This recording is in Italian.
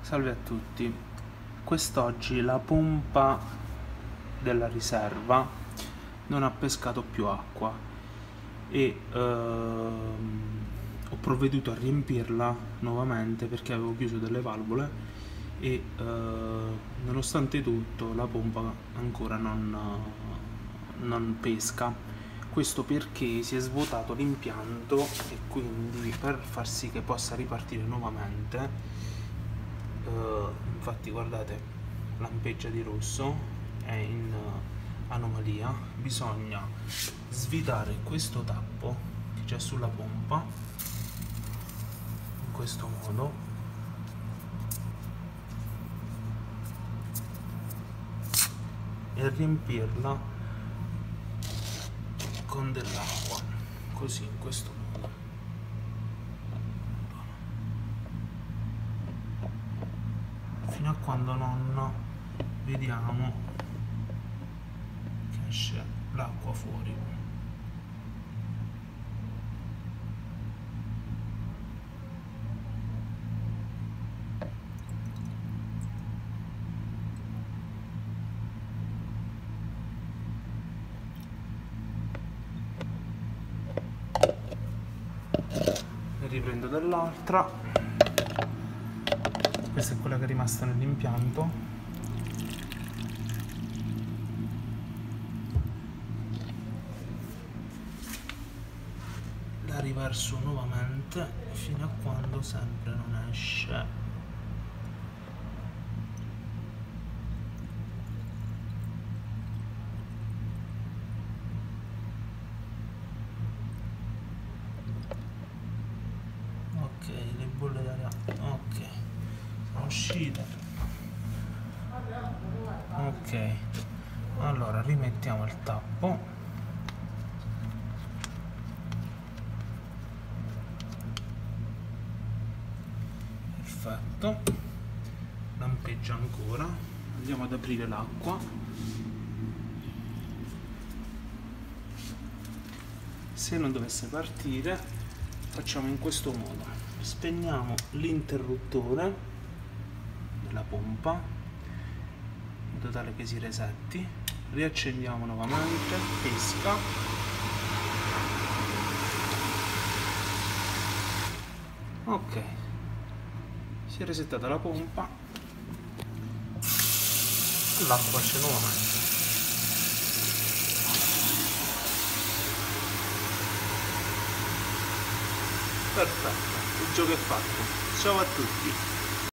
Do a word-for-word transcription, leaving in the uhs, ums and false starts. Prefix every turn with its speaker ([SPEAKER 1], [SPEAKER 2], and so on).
[SPEAKER 1] Salve a tutti, quest'oggi la pompa della riserva non ha pescato più acqua e ehm, ho provveduto a riempirla nuovamente perché avevo chiuso delle valvole e eh, nonostante tutto la pompa ancora non, non pesca. Questo perché si è svuotato l'impianto e quindi per far sì che possa ripartire nuovamente, Uh, infatti guardate, lampeggia di rosso, è in uh, anomalia. Bisogna svitare questo tappo che c'è sulla pompa in questo modo e riempirla con dell'acqua, così, in questo modo. Fino a quando non vediamo che esce l'acqua fuori. Ne riprendo dell'altra. Questa è quella che è rimasta nell'impianto. La riverso nuovamente fino a quando sempre non esce. Ok, le bolle d'aria, ok, sono uscite. Ok, allora rimettiamo il tappo. Perfetto, lampeggia ancora. Andiamo ad aprire l'acqua. Se non dovesse partire facciamo in questo modo: spegniamo l'interruttore della pompa in modo tale che si resetti, riaccendiamo nuovamente, pesca, ok, si è resettata la pompa, l'acqua esce nuovamente. Perfetto, il gioco è fatto. Ciao a tutti.